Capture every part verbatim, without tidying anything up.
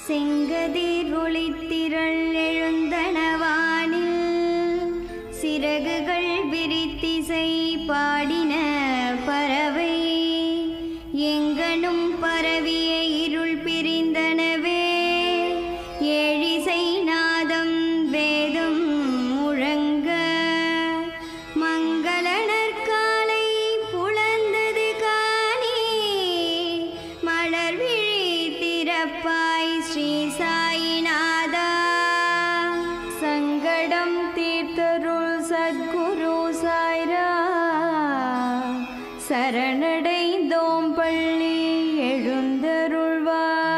செங்கதிர் ஒளித்திரள் எழுந்தனவானில் சிறகுகள் விரித்திசை பாடின பறவை எங்கனும் பரவிய இருள் பிரிந்தனவே ஏழிசை நாதம் வேதம் முழங்க மங்கள நற்காலை புலந்தது காணி மலர் விழி திறப்பாய் ஸ்ரீ சாயிநாதா சங்கடம் தீர்த்தருள் சத்குரு சாய்ரா சரணடைந்தோம் பள்ளி எழுந்தருள்வாயே.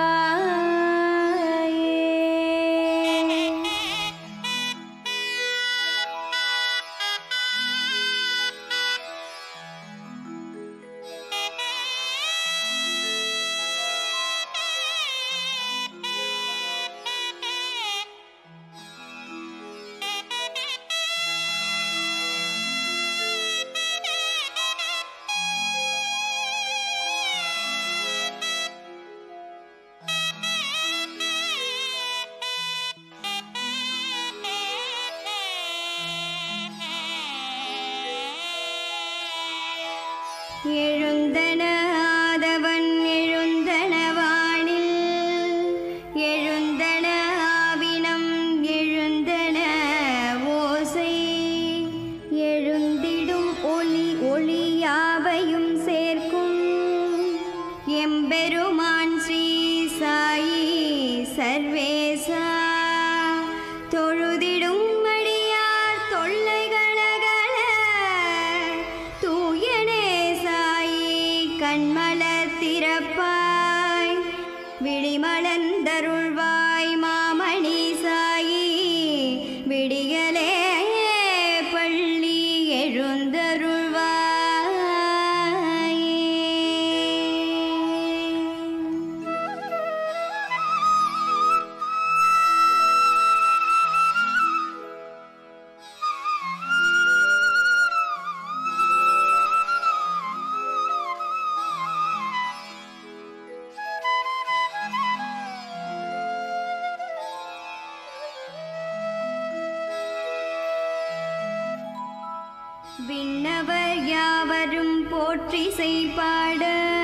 எழுந்தன ஆதவன் எழுந்தனவானில் எழுந்தன ஆவினம் எழுந்தன ஓசை எழுந்திடும் ஒளி ஒளியாவையும் சேர்க்கும் எம்பெருமான் ஸ்ரீ சாயி சர்வேசா தொழுதிடும் அடியார் தொல்லைகளகல தூயனே கண்மலர் திறப்பாய் விழிமலர்ந்தருள்வாய் மாமணி சாயி விடியலே பள்ளி எழுந்தருள்வாய். விண்ணவர் யாவரும் போற்றிசை பாட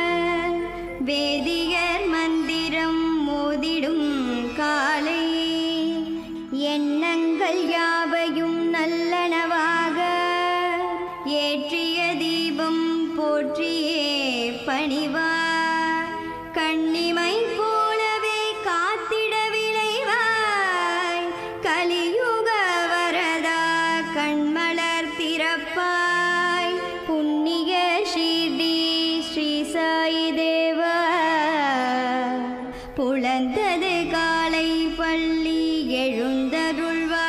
வேதியர் மந்திரம் மோதிடும் காலை எண்ணங்கள் யாவையும் நல்லனவாக ஏற்றிய தீபம் போற்றியே பணிவார் கண்ணிமை போலவே காத்திட விளைவாய் கலியுக வரதா கண்மலர் திறப்பாய் புண்ணிய ஷீர்டி ஸ்ரீ சாயி தேவா புலந்தது காலை பள்ளி எழுந்தருள்வாயே.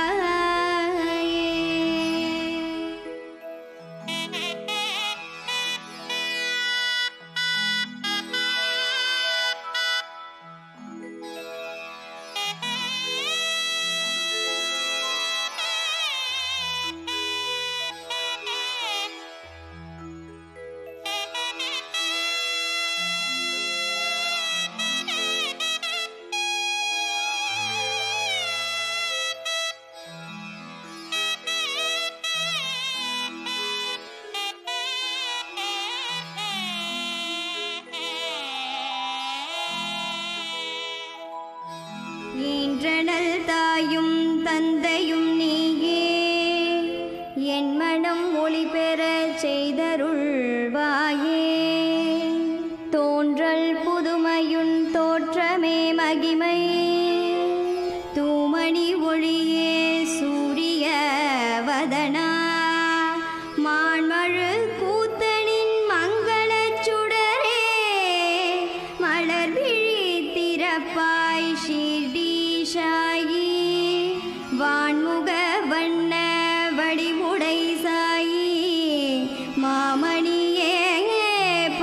ஈன்றனல் தாயும் தந்தையும் நீயே என் மனம் ஒளி பெறச் செய்தருள்வாயே தோன்றல் புதுமையுன் தோற்றமே மகிமை தூமணி ஒளியே சூரிய வதனா மான்மழு கூத்தனின் மங்களச் சுடரே மலர் விழி திறப்பாய் ஷீர்டி சாயி வான்முக வண்ண வடிவுடை சாயி மாமணியே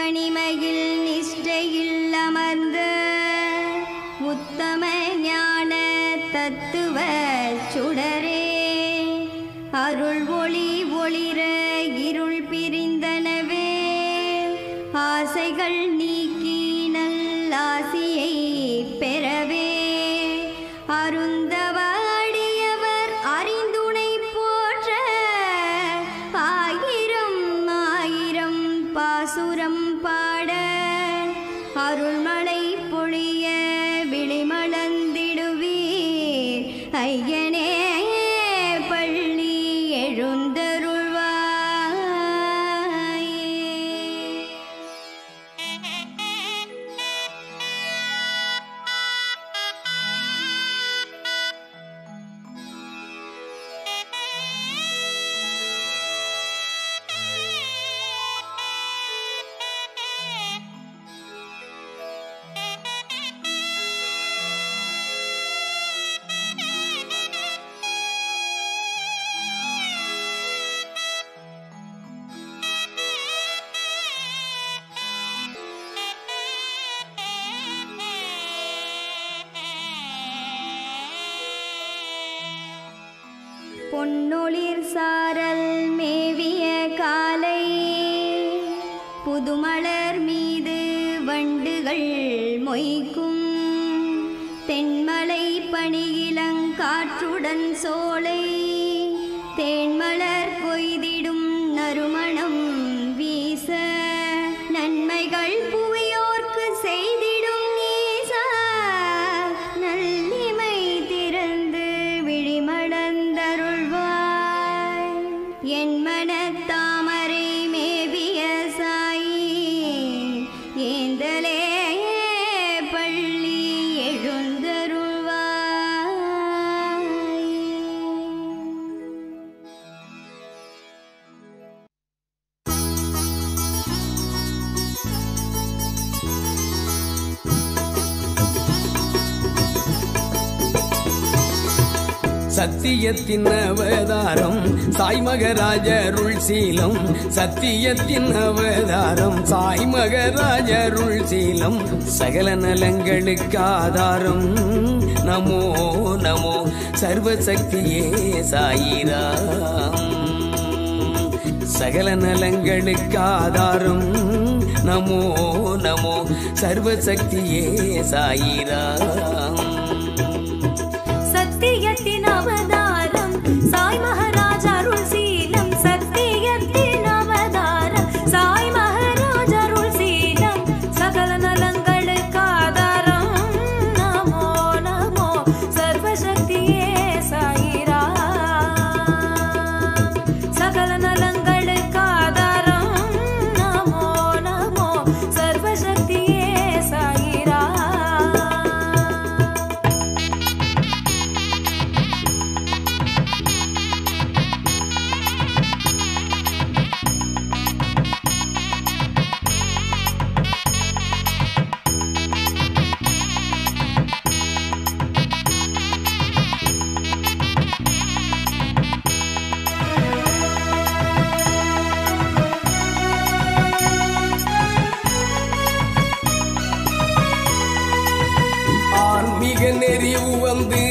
தனிமையில் நிஷ்டையில் அமர்ந்த உத்தம ஞான தத்துவ சுடரே, அருள் ஒளி ஒளிர இருள் பிரிந்தனவே, ஆசைகள் நீக்கி நல்லாசியை பெறவே, அருந்தவ அடியவர் அறிந்துணை போற்ற, ஆயிரம் ஆயிரம் பாசுரம் பாட, அருள்மழை பொழிய விழிமலர்ந்திடுவீர் ஐயனே பள்ளி எழுந்தருள்வாயே. பொன்னொளிர் சாரல் மேவிய காலை, புதுமலர் மீது வண்டுகள் மொய்க்கும், தென்மலை பணியிலங்காற்றுடன் சோலை, தேன்மலர் கொய்திடும் நறுமணம் வீச, நன்மைகள் புவியோர்க்கு செய்திடும் நீசா, நல்லிமை திறந்து விழிமடந்தருள்வாய், என் மனத்தாமரை மேவிய சாயி, ஏந்தலே பள்ளி எழுந்தருள்வாய். சத்தியத்தின் அவதாரம் சாய் மகராஜருள் சீலம், சத்தியத்தின் அவதாரம் சாய் மகராஜருள் சீலம், சகல நலங்களுக்கு ஆதாரம் நமோ நமோ சர்வசக்தியே சாயிராம், சகல நலங்களுக்கு ஆதாரம் நமோ நமோ சர்வசக்தியே சாயிராம். சத்தியத்தின் அவதாரம் சாய் மகாராஜ அருள் சீலம், சத்தியத்தின் அவதாரம் சாய் மகாராஜ அருள் சீலம், சகல நலங்களுக்கு ஆதாரம் நமோ நமோ சர்வசக்தியே சாயிராம், சகல நலங்களுக்கு ஆதாரம் நமோ நமோ சர்வசக்தியே சாயிராம். ஆன்மீக நெறிவு வந்து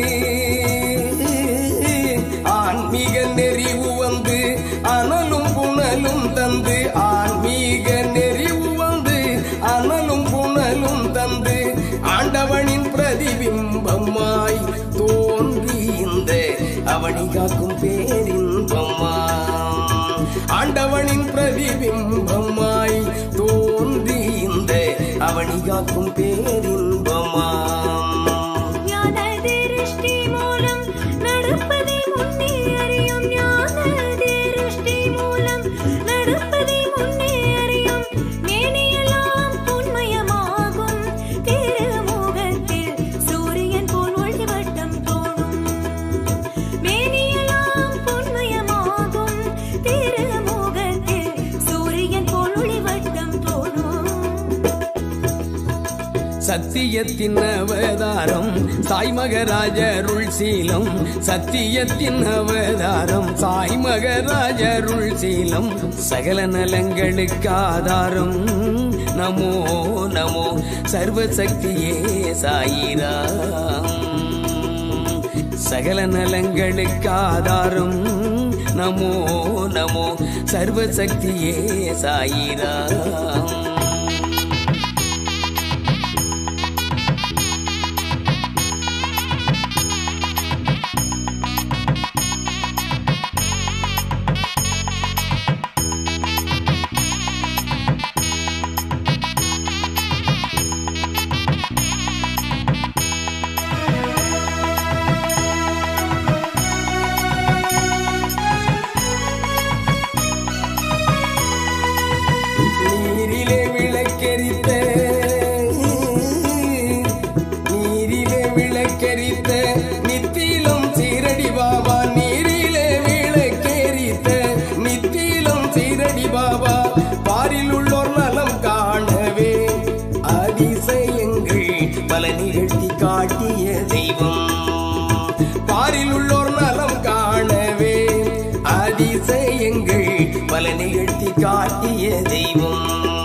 ஆன்மீக நெறிவு வந்து அனலும் புனலும் தந்து, ஆன்மீக நெறிவு வந்து அனலும் புனலும் தந்து, ஆண்டவனின் பிரதிபிம்பமாய் தோன்றி இந்த அவனி காக்கும் பேரின்பமாம், ஆண்டவனின் பிரதிபிம்பமாய் தோன்றி இந்த அவனி காக்கும் பேரின்பமாம். ஞான திருஷ்டி மூலம் நடப்பதை முன்னே அறியும், ஞான திருஷ்டி மூலம் நடப்பதை முன்னே அறியும், மேனியெல்லாம் பொன்மயமாகும், திருமுகத்தில் சூரியன் போல் ஒளி வட்டம் தோணும், மேனியெல்லாம் பொன்மயமாகும், திருமுகத்தில் சூரியன் போல் ஒளி வட்டம் தோணும். சத்தியத்தின் அவதாரம் சாய் மகராஜருள் சீலம். சத்தியத்தின் அவதாரம் சாய் மகராஜருள் சீலம். சகல நலங்களுக்கு ஆதாரம் நமோ நமோ சர்வசக்தியே சாயிராம். சகல நலங்களுக்கு ஆதாரம் நமோ நமோ சர்வசக்தியே சாயிராம். நிகழ்த்தி காட்டிய தெய்வம் பாரில் உள்ளோர் நலம் காணவே அதிசயங்கள் பல நிகழ்த்தி காட்டிய தெய்வம்.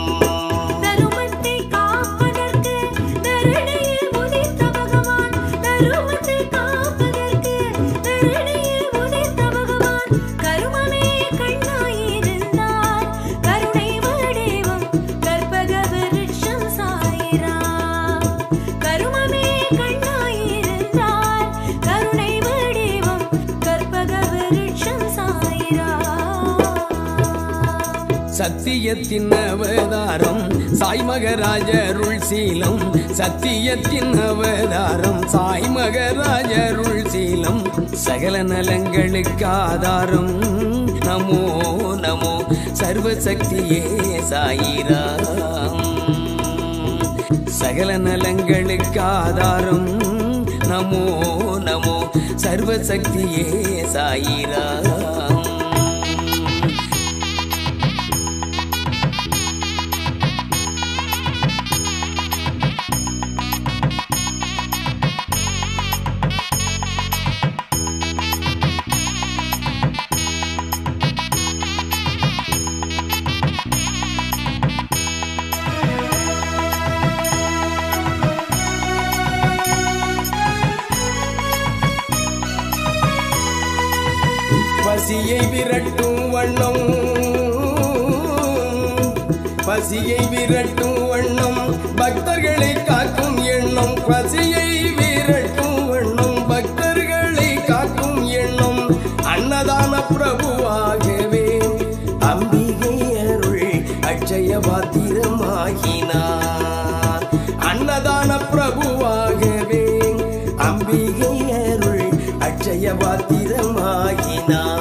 சத்தியத்தின் அவதாரம் சாய் மகராஜருள் சீலம். சத்தியத்தின் அவதாரம் சாய் மகராஜருள் சீலம். சகல நலங்களுக்கு ஆதாரம் நமோ நமோ சர்வசக்தியே சாயிராம். சகல நலங்களுக்கு ஆதாரம் நமோ நமோ சர்வசக்தியே சாயிராம். பசியை விரட்டும் வண்ணம் பசியை விரட்டும் வண்ணம் பக்தர்களை காக்கும் எண்ணம். பசியை விரட்டும் வண்ணம் பக்தர்களை காக்கும் எண்ணம். அன்னதான பிரபுவாகவே அம்பிகை அருள் அட்சய பாத்திரமாகினார். அன்னதான பிரபுவாகவே அம்பிகை அருள் அட்சய பாத்திரமாகினார்.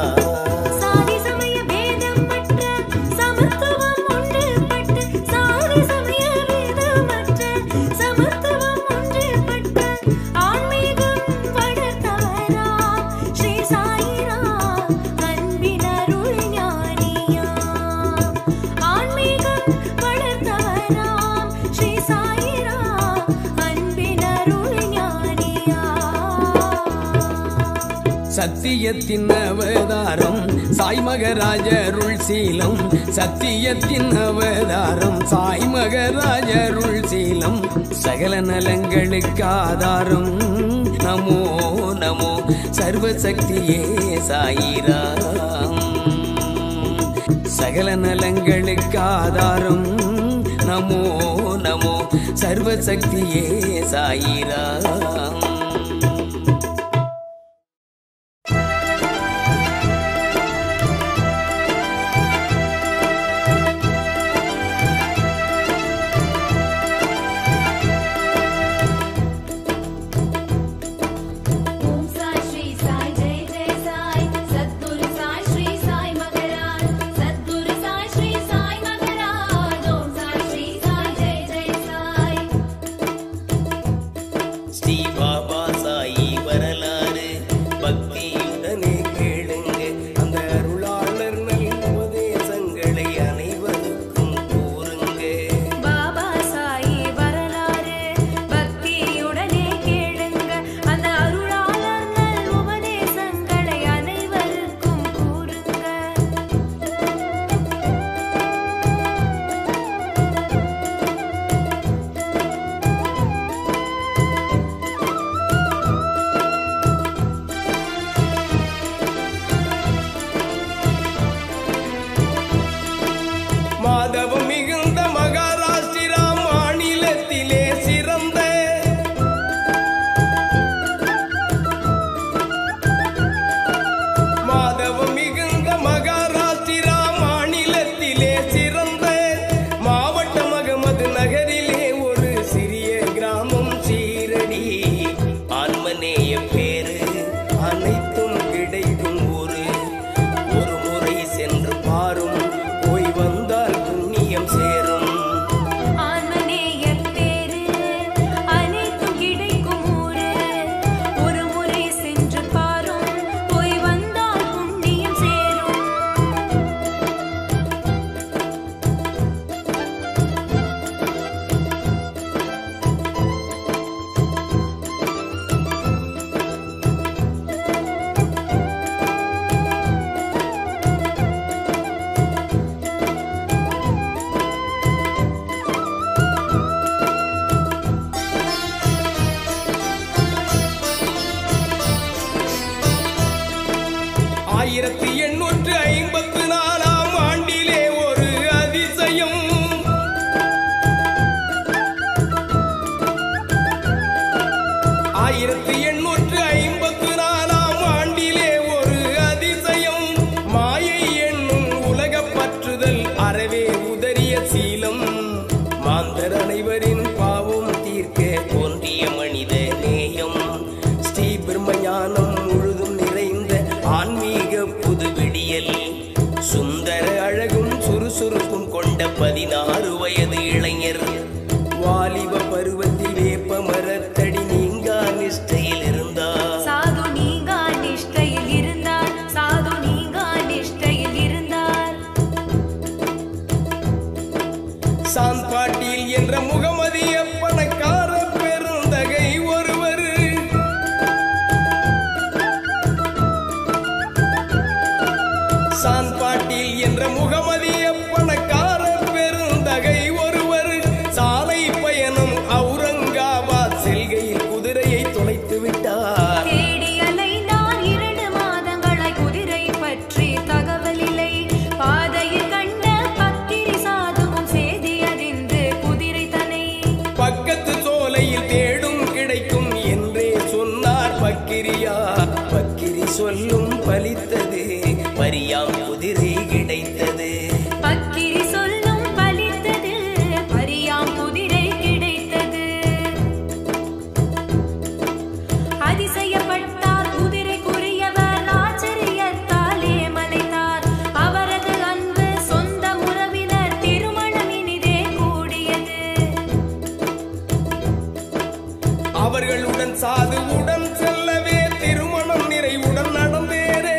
சத்தியத்தின் அவதாரம் சாய் மகராஜருள் சீலம். சத்தியத்தின் அவதாரம் சாய் மகராஜருள் சீலம். சகல நலங்களுக்கு ஆதாரம் நமோ நமோ சர்வசக்தியே சாயிராம். சகல நலங்களுக்கு ஆதாரம் நமோ நமோ சர்வசக்தியே சாயிராம். ஸ்ரீ பாபா ஆயிரத்தி எண்ணூற்று ஐம்பத்து நாலாம் ஆண்டிலே ஒரு அதிசயம், மாயை என்னும் உலக பற்றுதல் அறவே உதறிய சீலம், மாந்தர் அனைவரின் பாவம் தீர்க்க தோன்றிய மனித நேயம், ஸ்ரீ பிரம்மஞானம் முழுதும் நிறைந்த ஆன்மீக புது விடியல், சுந்தர அழகும் சுறுசுறுப்பும் கொண்ட பதினாறு வயது இளைஞர், வாலிப பருவத்தில் வேப்ப மரத்தடி நீங்கா நிஷ்டையில் இருந்தார். சாது நீங்கா நிஷ்டையில் இருந்தார். சாது நீங்கா நிஷ்டையில் இருந்தார். சாந்த் பாட்டீல் என்ற முகமதிய பணக்கார பெருந்தகை ஒருவர், சாந்த் பாட்டீல் என்ற முகமதிய பணக்கார பெருந்தகை ஒருவர், சாலை பயணம் அவுரங்காபாத் செல்கையில் குதிரையை தொலைத்து விட்டார். தேடி அலைந்தார் இரண்டு மாதங்களாய் குதிரை பற்றி தகவல் இல்லை. பாதையில் கண்ட பக்கிரி சாதுவும் செய்தி அறிந்து குதிரை தன்னை பக்கத்து சோலையில் தேடும் கிடைக்கும் என்றே சொன்னார் பக்கிரியா. பக்கிரி சொல்லும் பலித்தது, பரியாம் குதிரை கிடைத்தது. பக்கிரி சொல்லும் பலித்தது, பரியாம் குதிரை கிடைத்தது. அதிசயப்பட்டார் குதிரைக்குரியவர், ஆச்சரியத்தாலே மலைத்தார். அவரது அன்பு சொந்த உறவினர் திருமணம் இனிதே கூடியது. அவர்களுடன் சாதுவுடன் செல்லவே திருமணம் நிறைவுடன் நடந்தேரே.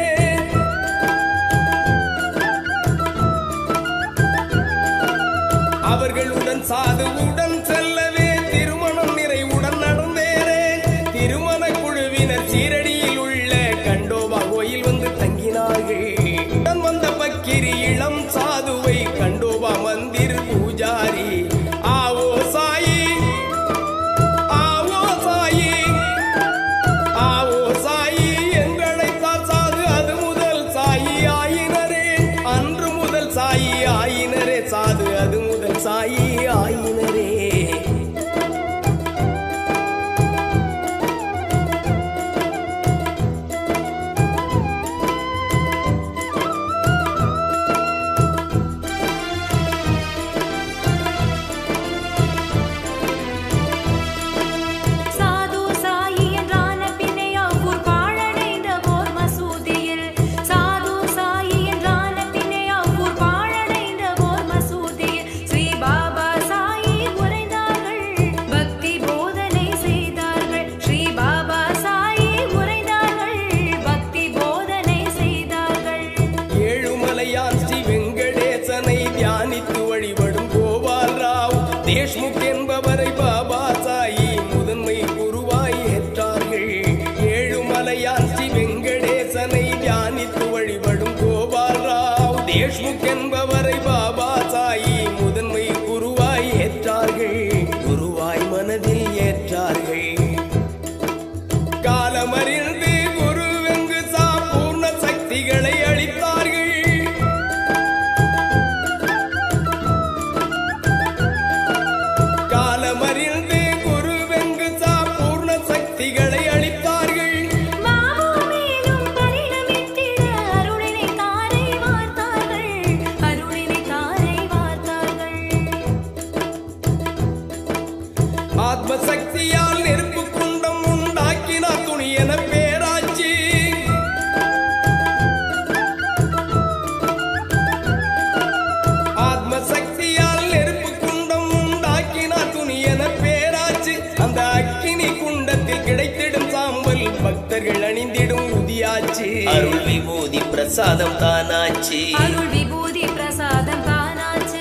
அவர்களுடன் சாதுவுடன் செல்லவே திருமணம் நிறைவுடன் நடந்தேரே. திருமண குழுவினர் சீரடியில் உள்ள கண்டோபா கோயில் வந்து தங்கினார்கள். உடன் வந்த பக்கிரி இளம் சாதுவை கண்டோபா மந்திர் பூஜாரி, ஆவோ சாயி ஆவோ சாயி ஆவோ சாயி என்றழைத்தார் சாது. அது முதல் சாயி ஆயினரே, அன்று முதல் சாயி ஆயினரே சாது. அது முதல் சாயி ஆயினரே. சாது சாயி என்றான பின்னே அவ்வூர் பாழடைந்த ஓர் மசூதியில். சாது சாயி என்றான பின்னே அவ்வூர் பாழடைந்த ஓர் மசூதியில் ஸ்ரீ பாபா சாயி உரைந்தார்கள், பக்தி போதனை செய்தார்கள். ஸ்ரீ பாபா சாயி உரைந்தார்கள், பக்தி போதனை செய்தார்கள். ஏழுமலையான் ஸ்ரீ வெங்கடேசனை தியானித்து வழிபடும் கோபால் ராவ் தேஷ்முக் என்பவரை பாபா சாயி முதன்மை குருவாய் ஏற்றார்கள். ஏழுமலையான் ஸ்ரீ வெங்கடேசனை தியானித்து வழிபடும் கோபால் ராவ் தேஷ்முக் என்பவரை பாபா சாயி முதன்மை குருவாய் ஏற்றார்கள். குருவாய் மனதில் ஏற்றார்கள். காலமறிந்து குருவெங்கு சா பூர்ண சக்திகளை அளித்தார்கள். காலமறிந்து குருவெங்கு சா பூர்ண சக்திகளை அளித்தார்கள். பாபா மேலும் பரிணமித்திட அருளினை தாரை வார்த்தார்கள். அருளினை தாரை வார்த்தார்கள். ஆத்ம சக்தியால் நெருப்பு குண்டம் உண்டாக்கினார் துணியென பேராட்சி. ஆத்ம சக்தியால் நெருப்பு குண்டம் உண்டாக்கினார் துணியென பேராட்சி. அந்த அக்கினி குண்டத்தில் கிடைத்திடும் சாம்பல் பக்தர்கள் அணிந்திடும் உதியாச்சு. அருள் விபூதி பிரசாதம் தானாச்சு. அருள் விபூதி பிரசாதம் தானாச்சு.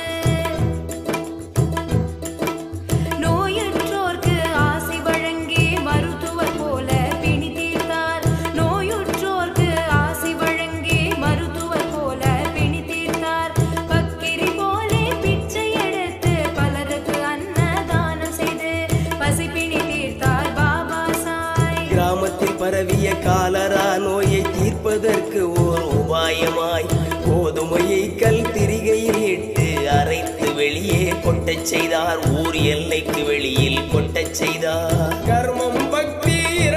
நோயுற்றோர்க்கு ஆசி வழங்கி மருத்துவர் போல பிணி தீர்த்தார். நோயுற்றோர்க்கு ஆசி வழங்கி மருத்துவர் போல பிணி தீர்த்தார். பக்கிரி போலே பிச்சை எடுத்து பலருக்கு அன்னதானம் செய்து பசிப்பிணி தீர்த்தார் பாபா சாய். கிராமத்தில் பரவிய காலரா நோயை தீர்ப்பதற்கு ஓர் உபாயமாய் கோதுமையை கல் திரிகையில் இட்டு அரைத்து வெளியே கொட்டச் செய்தார். ஊர் எல்லைக்கு வெளியில் கொட்டச் செய்தார். கர்மம் பக்தி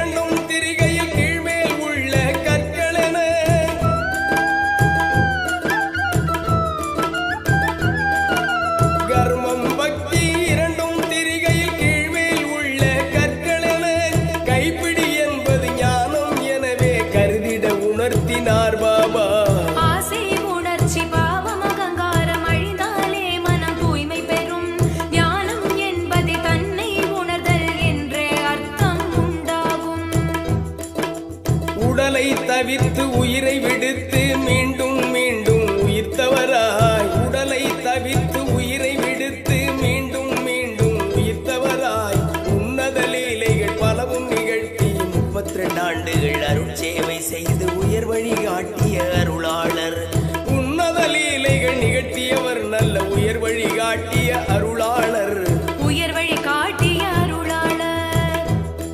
உடலை தவிர்த்து உயிரை விடுத்து மீண்டும் மீண்டும் உயிர்த்தவராய் உடலை தவிர்த்து உயிரை விடுத்து மீண்டும் மீண்டும் உயிர்த்தவராய் உன்னத லீலைகள் பலவும் நிகழ்த்தி முப்பத்தி ரெண்டு ஆண்டுகள் அருட்சேவை செய்து உயர் வழி காட்டிய அருளாளர் உன்னத லீலைகள் நிகழ்த்தியவர் நல்ல உயர் வழி காட்டிய அருளாளர் உயர் வழி காட்டிய அருளாளர்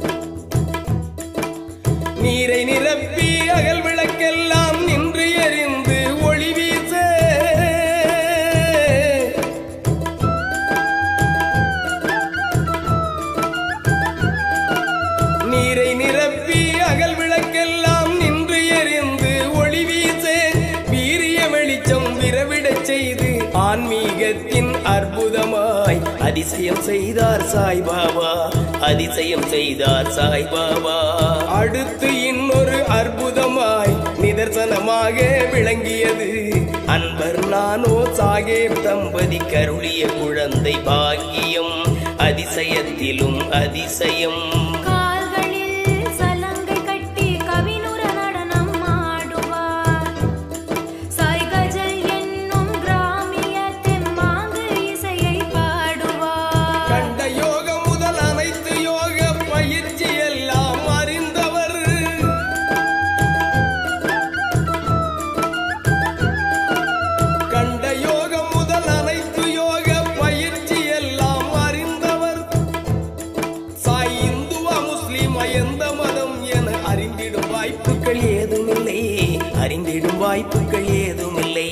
நீரை நிரப்பி அகல் விளக்கெல்லாம் நின்று எரிந்து ஒளி வீச நீரை நிரப்பி அகல் விளக்கெல்லாம் நின்று எரிந்து ஒளி வீச வீரிய வெளிச்சம் விரவிடச் செய்து ஆன்மீகத்தின் அற்புதமாய் அதிசயம் செய்தார் சாய்பாபா அதிசயம் செய்தார் சாய்பாபா அடுத்து இன்னொரு அற்புதமாய் நிதர்சனமாக விளங்கியது அன்பர் நானோ சாகேப் தம்பதி கருளிய குழந்தை பாக்கியம் அதிசயத்திலும் அதிசயம் கால்களில் சலங்கை கட்டி கவினுர நடனம் ஆடுவார் சாய் கஜல் என்னும் கிராமிய தெம்மாங்கு இசையை பாடுவார் கண்ட யோகம் முதல் அனைத்து யோக பயிற்சி எல்லாம் அறிந்தவர் கண்ட யோகம் முதல் அனைத்து யோக பயிற்சி எல்லாம் அறிந்தவர் சாய் இந்துவா முஸ்லிமா எந்த மதம் என அறிந்திடும் வாய்ப்புகள் ஏதுமில்லை அறிந்திடும் வாய்ப்புகள் ஏதுமில்லை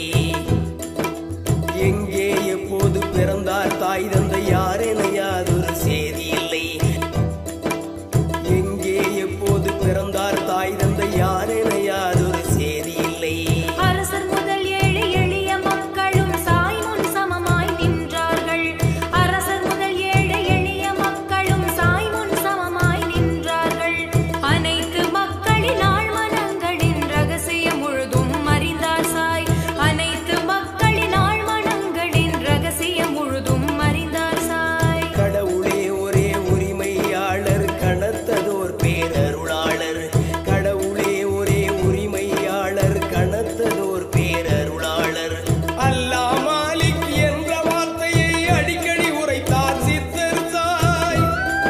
எங்கே எப்போது பிறந்தார் தாய் தந்தை யாரென யாதொரு செய்தி இல்லை எங்கே எப்போது பிறந்தார் தாய் தந்தை யாரென யாதொரு செய்தி இல்லை அரசர் முதல் ஏழை எளிய மக்களும் சாய் முன் சமமாய் நின்றார்கள் அரசர் முதல் ஏழை எளிய மக்களும் சாய் முன் சமமாய் நின்றார்கள் அனைத்து மக்களின் ஆழ்மனங்களின் ரகசியம் முழுதும் அறிந்தார் சாய் அனைத்து மக்களின் ஆழ்மனங்களின் ரகசியம் முழுதும் அறிந்தார் சாய் கடவுளே ஒரே உரிமையாளர் கனத்ததோர் பேரருளாளர் கடவுளே ஒரே உரிமையாளர் கனத்ததோர் பேரருளாளர் அல்லாஹ் மாலிக் என்ற வார்த்தையை அடிக்கடி உரைத்தார் சித்தர் சாய்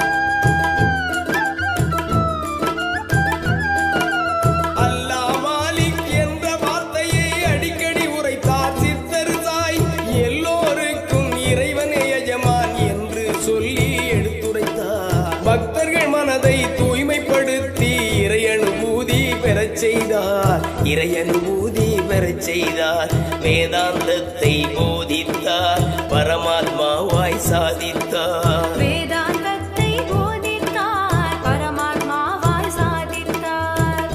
அல்லாஹ் மாலிக் என்ற வார்த்தையை அடிக்கடி உரைத்தார் சித்தர் சாய் எல்லோருக்கும் இறைவனே எஜமான் என்று சொல்லி எடுத்துரைத்தார் பக்தர்கள் மனதை தூய்மைப்படுத்தி இறை அனுபூதி பெறச் செய்தார் இறை அனுபூதி பெறச் செய்தார் வேதாந்தத்தை போதித்தார் பரமாத்மாவாய் சாதித்தார் வேதாந்தத்தை போதித்தார் பரமாத்மாவாய் சாதித்தார்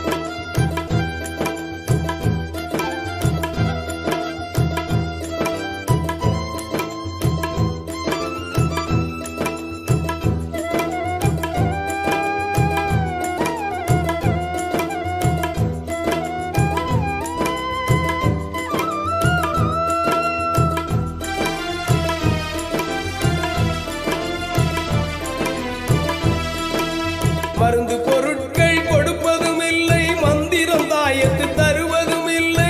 மருந்து பொருட்கள் கொடுப்பதும் இல்லை மந்திரம் தாயத்து தருவதும் இல்லை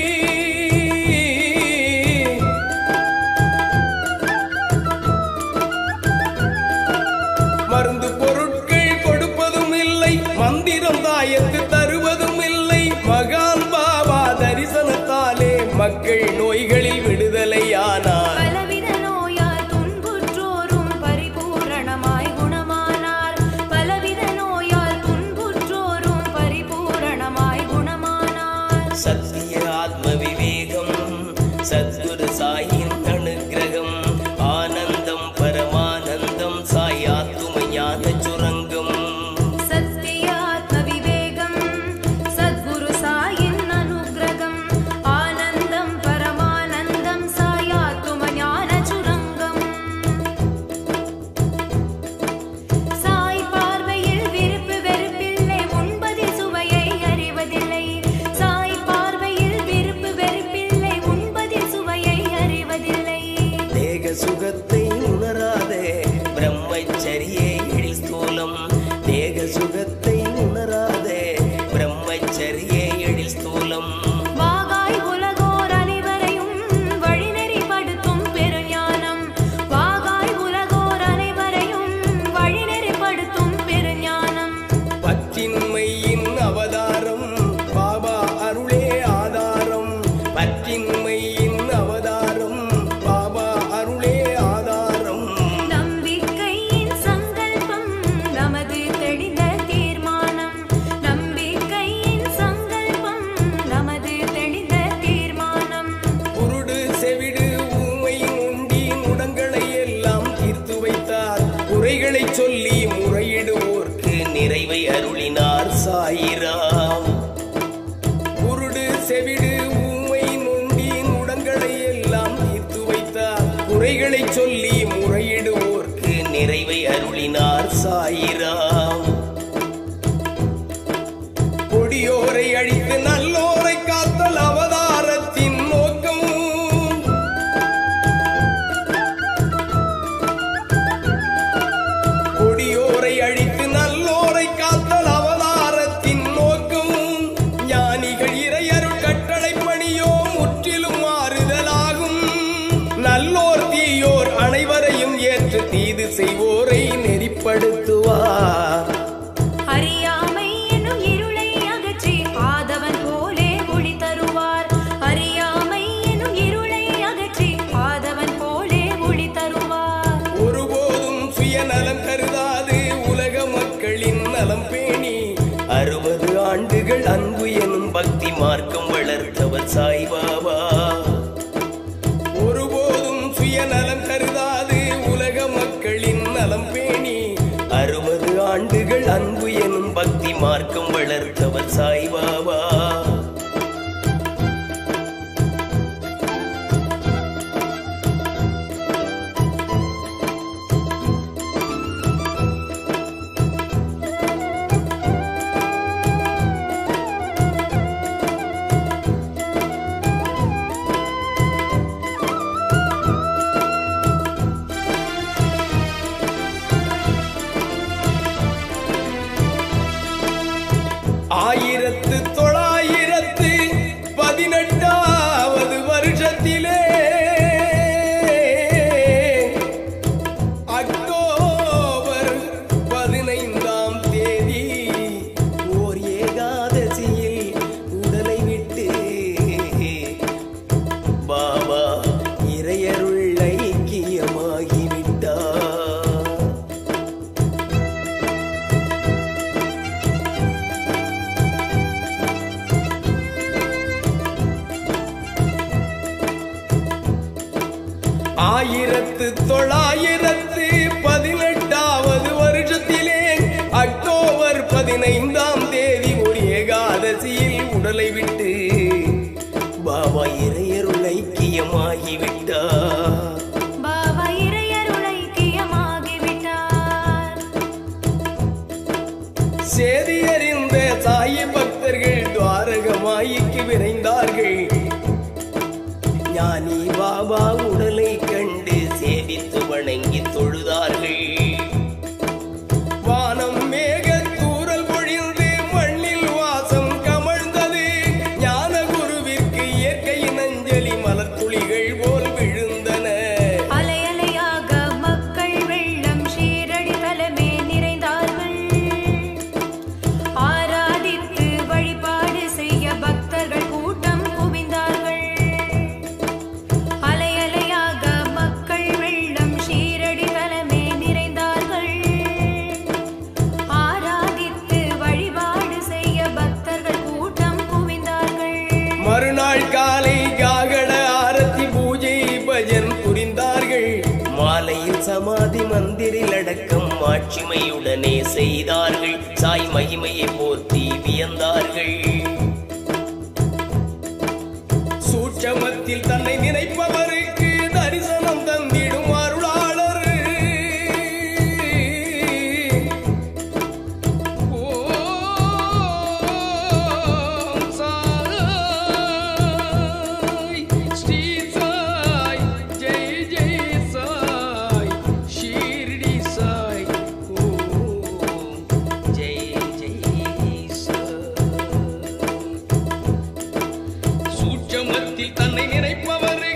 மருந்து பொருட்கள் கொடுப்பதும் இல்லை மந்திரம் தாயத்து தருவதும் இல்லை மகான் பாபா தரிசனத்தாலே மக்கள் நோய்களில் விடுதலையானார் பலவித நோயால் துன்புற்றோரும் பரிபூரணமாய் குணமானார் பலவித நோயால் துன்புற்றோரும் பரிபூரணமாய் குணமானார் சத்திய ஆத்ம விவேகம் சத்குரு சாயின் அனுக்கிரகம் ஆனந்தம் பரமானந்தம் சாய் ஆத்தும ஞான சுரங்கம் சத்திய ஆத்ம விவேகம் சத்குரு சாயின் அனுக்கிரகம் ஆனந்தம் பரமானந்தம் சாய் ஆத்தும ஞான சுரங்கம் சாய் பார்வையில் விருப்பு வெறுப்பில்லை உண்பதில் சுவையை அறிவதில்லை சாய் பார்வையில் விருப்பு வெறுப்பில்லை உண்பதில் சுவையை அறிவதில்லை தேக சுகத்தை உணராதே பிரம்மச்சரியே எழில் ஸ்தூலம் தேக சுகத்தை உணராதே பிரம்ம சொல்லி முறையிடுவோர்க்கு நிறைவை அருளினார் சாயிராம். குருடு செவிடு ஊமை நொண்டி நுடங்களை எல்லாம் தீர்த்து வைத்தார். குறைகளை சொல்லி முறையிடுவோர்க்கு நிறைவை அருளினார் சாயிராம். கொடியோரை அழித்து நல்லோரை காத்தல் அவதாரத்தின் நோக்கம். கொடியோரை அழித்து நல்லோரை காத்தல் அவதாரத்தின் நோக்கம். ஞானிகள் இறையருள் கட்டளை பணியோ முற்றிலும் மாறுதலாகும். நல்லோர் தீயோர் அனைவரையும் ஏற்று தீது செய்வோரை நெறிப்படுத்துவார். அறியாமை எனும் இருளை அகற்றி ஆதவன் போலே ஒளி தருவார். அறியாமை எனும் இருளை அகற்றி ஆதவன் போலே ஒளி தருவார். ஒருபோதும் சுயநலம் கருதாது உலக மக்களின் நலம் பேணி அறுபது ஆண்டுகள் அன்பு எனும் பக்தி மார்க்கம் வளர்த்தவர் சாய்பாபா. ஒருபோதும் சுயநலம் கருதாது உலக மக்களின் நலம் பேணி அறுபது ஆண்டுகள் அன்பு எனும் பக்தி மார்க்கம் வளர்த்தவர் சாய்பாபா. ஆயிரத்து தொள்ளாயிரத்து பதினெட்டாவது வருஷத்திலே அக்டோபர் பதினைந்தாம் தேதி ஓர் ஏகாதசியில் உடலை விட்டு பாபா இறையருள் ஐக்கியமாகிவிட்டார். ஆயிரத்து தொள்ளாயிரத்து பதினெட்டாவது வருஷத்திலே அக்டோபர் பதினைந்தாம் தேதி ஒரு ஏகாதசியில் உடலை விட்டு பாபா இறையருள் ஐக்கியமாகிவிட்டார். பாபா இறையருள் ஐக்கியமாகிவிட்டார். சேதியறிந்த சாயி பக்தர்கள் துவாரகமாயிக்கு விரைந்தார்கள். ஞானி பாபா உடலை கண்டு சேவித்து வணங்கி தொழுதார்கள். வானம் மேக தூறல் பொழிந்து மண்ணில் வாசம் கமழ்ந்தது. ஞான குருவிற்கு இயற்கையின் அஞ்சலி மலர்த்துளிகள் போல் விழுந்தன. அலை அலையாக மக்கள் வெள்ளம் ஷீரடி தலமே நிறைந்தார்கள். ஆராதித்து வழிபாடு செய்ய பக்தர்கள் கூட்டம் குவிந்தார்கள். அலை அலையாக மக்கள் வெள்ளம் ஷீரடி தலமே நிறைந்தார்கள். ஆராதித்து வழிபாடு செய்ய பக்தர்கள் கூட்டம் குவிந்தார்கள். மறுநாள் காலை காகட ஆரத்தி பூஜை பஜன் புரிந்தார்கள். மாலையில் சமாதி மந்திரில் அடக்கம் மாட்சிமையுடனே செய்தார்கள். சாய் மகிமையை போற்றி வியந்தார்கள். சூட்சமத்தில் தன்னை நினைப்பவருக்கு தரிசனம் தந்திடும் அருளாளர். ஓம் சாய் ஸ்ரீ சாய் ஜெய் ஜெய் சாய் ஷீரடி சாய். ஓம் ஜெய் ஜெய் சாய். சூட்சமத்தில் தன்னை நினைப்பவர்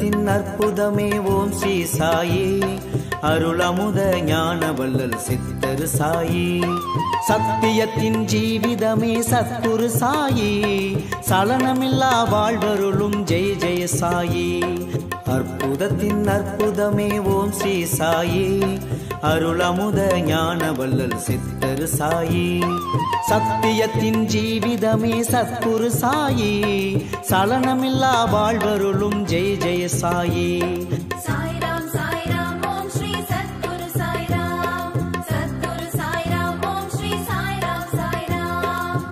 அற்புதத்தின் அற்புதமே ஓம் ஸ்ரீ சாயி அருளமுத ஞான வள்ளல் சித்தர் சாயி சத்தியத்தின் ஜீவிதமே சத்குரு சாயி சலனமில்லா வாழ்வருளும் ஜெய ஜெய சாயி அற்புதத்தின் அற்புதமே ஓம் ஸ்ரீ சாயி அருளமுத ஞான வள்ளல் சித்தர் சாயி சத்தியத்தின் ஜீவிதமே சத்குரு சாயி சலனமில்லா வாழ்வருளும் ஜெய ஜெய சாயி சாய்ராம் சாய்ராம் ஓம் ஸ்ரீ சத்குரு சாய்ராம் சத்குரு சாய்ராம் ஓம் ஸ்ரீ சாய்ராம் சாய்ராம்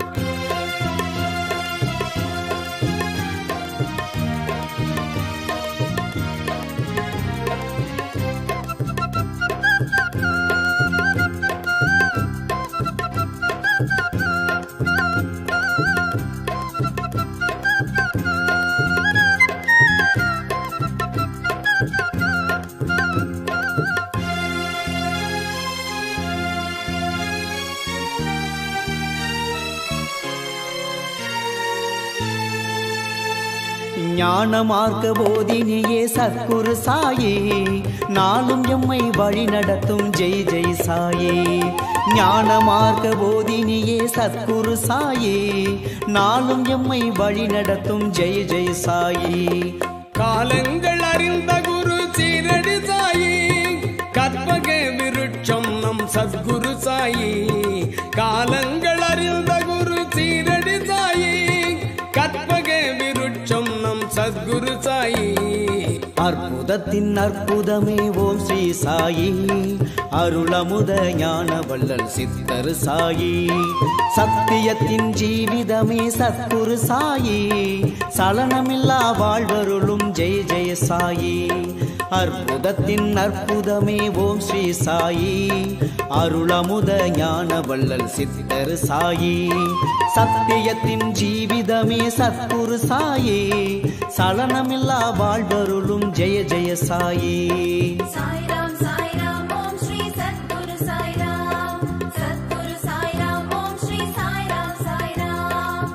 ஞான மார்க்க போதினியே சத்குரு சாயி நாளும் எம்மை வழி நடத்தும் ஜெய் ஜெய் சாயி ஞான மார்க்க போதினியே சத்குரு சாயி நாளும் எம்மை வழி நடத்தும் ஜெய் ஜெய் சாயி காலங்கள் அறிந்த குரு சீரடி சாயி கற்பக விருட்சம் நம் சத்குரு சாயி காலங்கள் அறிந்த குரு சீரடி சாயி கற்பக விருட்சம் நம் சத்குரு சாயி அற்புதத்தின் அற்புதமே ஓம் ஸ்ரீ சாயி அருளமுத ஞான வள்ளல் சித்தர் சாயி சத்தியத்தின் ஜீவிதமே சத்குரு சாயி சலனமில்லா வாழ்வருளும் ஜெய ஜெய சாயி அற்புதத்தின் அற்புதமே ஓம் ஸ்ரீ சாயி அருளமுத ஞான வள்ளல் சித்தர் சாயி சத்தியத்தின் ஜீவிதமே சத்குரு சாயி சலனமில்லா வாழ்வருளும் ஜெய ஜெய சாயி சாய்ராம் சாய்ராம் ஓம் ஸ்ரீ சத்குரு சாய்ராம் சத்குரு சாய்ராம் ஓம் ஸ்ரீ சாய்ராம் சாய்ராம்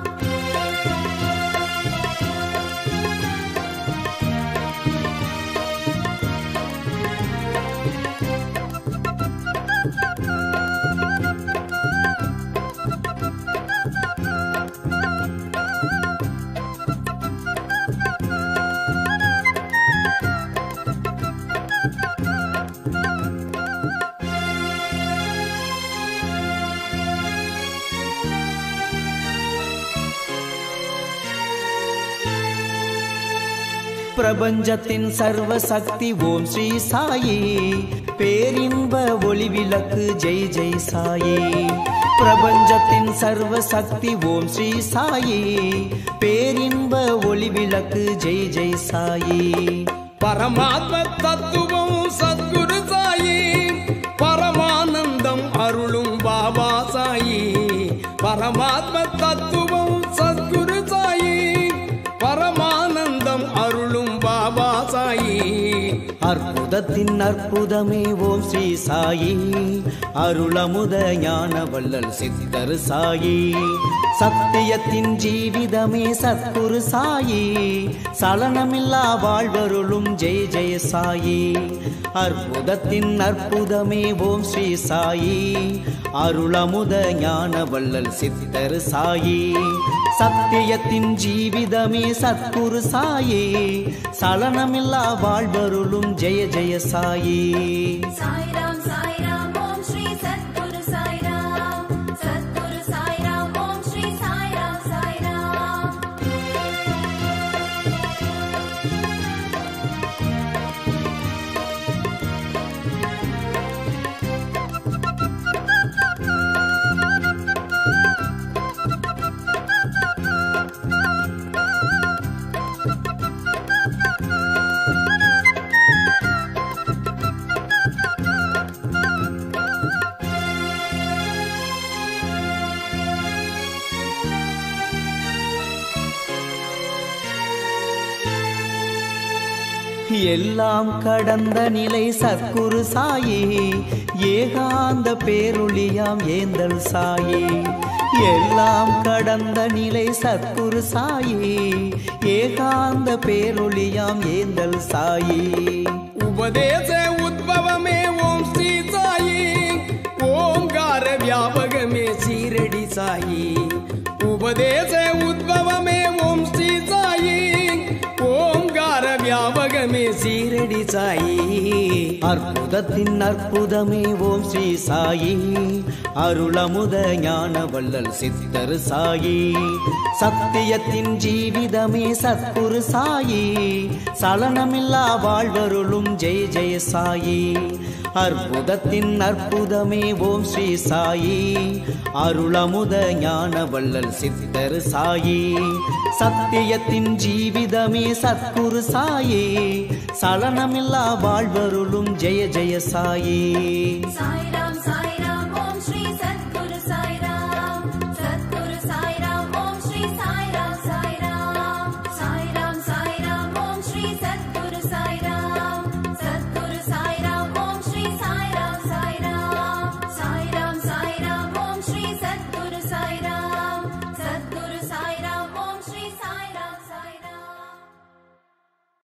பிரபஞ்சத்தின் சர்வ சக்தி ஓம் ஸ்ரீ சாயி பேரின்ப ஒளி விளக்கு ஜெய் ஜெய் சாயி பிரபஞ்சத்தின் சர்வ சக்தி ஓம் ஸ்ரீ சாயி பேரின்ப ஒளி விளக்கு ஜெய் ஜெய் சாயி பரமாத்ம தத்துவம் சத்குரு சாயி பரமானந்தம் அருளும் பாபா சாயி பரமாத்ம தத்துவம் சத்குரு சாயி பரமானந்தம் அருளும் பாபா சாயி அற்புதத்தின் அற்புதமே ஓம் ஸ்ரீ சாயி அருளமுத ஞான வள்ளல் சித்தர் சாயி சத்தியத்தின் ஜீவிதமே சத்குரு சாயி சலனமில்லா வாழ்வருளும் ஜெய ஜெய சாயி அற்புதத்தின் அற்புதமே ஓம் ஸ்ரீ சாயி அருளமுத ஞான வள்ளல் சித்தர் சாயி சத்தியத்தின் ஜீவிதமே சத்குரு சாயி சலனமில்லா வாழ்வருளும் ஜெய ஜெய சாயி சாய்ராம் சாய்ராம் ஓம் ஸ்ரீ சத்குரு சாய்ராம் சத்குரு சாய்ராம் ஓம் ஸ்ரீ சாய்ராம் சாய்ராம் எல்லாம் கடந்த நிலை சத்குரு சாயி ஏகாந்த பேருளியாம் ஏந்தல் சாயி எல்லாம் கடந்த நிலை சத்குரு சாயி ஏகாந்த பேரொளியாம் ஏந்தல் சாயி உபதேச உத்பவமே ஓம் ஸ்ரீ சாயி ஓம்கார வியாபகமே சீரடி சாயி உபதேச உத்பவமே ஓம் ஸ்ரீ சாயி ஓம்கார வியாபகமே சீரடி சாயி அற்புதத்தின் அற்புதமே ஓம் ஸ்ரீ சாயி அருளமுத ஞான வள்ளல் சித்தர் சாயி சத்தியத்தின் ஜீவிதமே சத்குரு சாயி சலனமில்லா வாழ்வருளும் ஜெய ஜெய சாயி அற்புதத்தின் அற்புதமே ஓம் ஸ்ரீ சாயி அருளமுத ஞான வள்ளல் சித்தர் சாயி சத்தியத்தின் ஜீவிதமே சத்குரு சாயி சலனமில்லா வாழ்வருளும் ஜெய ஜெய சாயி சாய்ராம்